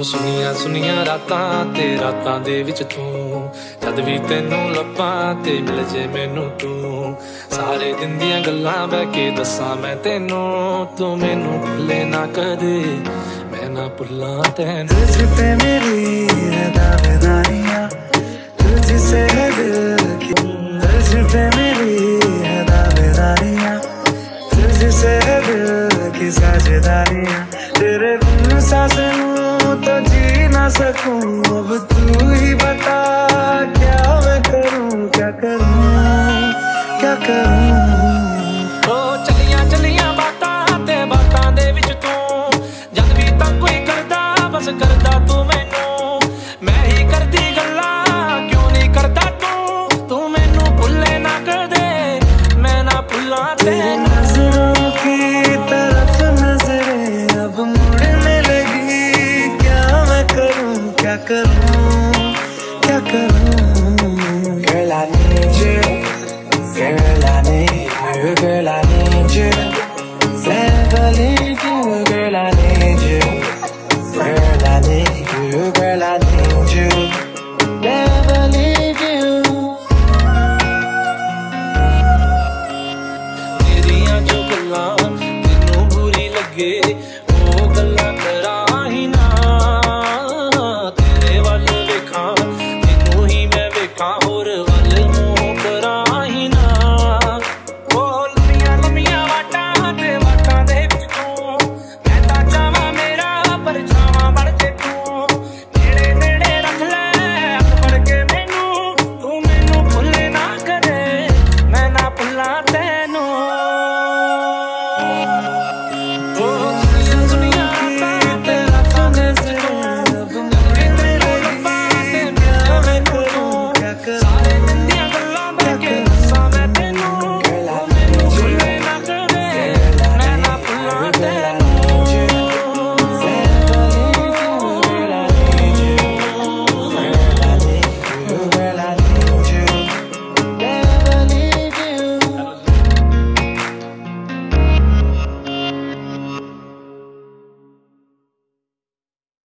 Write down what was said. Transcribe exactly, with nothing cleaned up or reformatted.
ਸੁਨੀਆਂ ਸੁਨੀਆਂ ਰਾਤਾਂ ਤੇ ਰਾਤਾਂ ਦੇ ਵਿੱਚ ਤੂੰ ਜਦ ਵੀ ਤੈਨੂੰ ਲੱਭਾਂ ਤੇ ਮਿਲ ਜੇ ਮੈਨੂੰ ਤੂੰ ਸਾਰੇ ਦਿਨ ਦੀਆਂ ਗੱਲਾਂ ਬਹਿ ਕੇ ਦੱਸਾਂ ਮੈਂ ਤੈਨੂੰ ਤੂੰ ਮੈਨੂੰ ਭੁੱਲੇ ਨਾ ਕਦੇ ਮੈਂ ਨਾ ਭੁੱਲਾਂ ਤੈਨੂੰ ਤੁਝ ਤੇ ਮੇਰੀ ਹੈ ਦਾਵੇਦਾਰੀਆਂ तुझसे है दिल की तुझ पे मेरी है दावेदारियां तुझसे है दिल की साझेदारियां तेरे बिन सांस लूं तो जी ना सकूं अब तू ही बता क्या मैं करूं क्या करूं क्या करूं ओ चलियां चलियां बातां ते बातां दे विच तू जद भी तां कोई करदा बस करदा तू मैनू मैं ही करदी गल्लां करदा तू तू मैनू भुल्ले ना कदे मैं ना भुल्लां तेरे नजरों की तरफ नजरें अब मुड़ने लगी क्या मैं करूं क्या करूं क्या करूं Girl I need you Girl I need you Girl I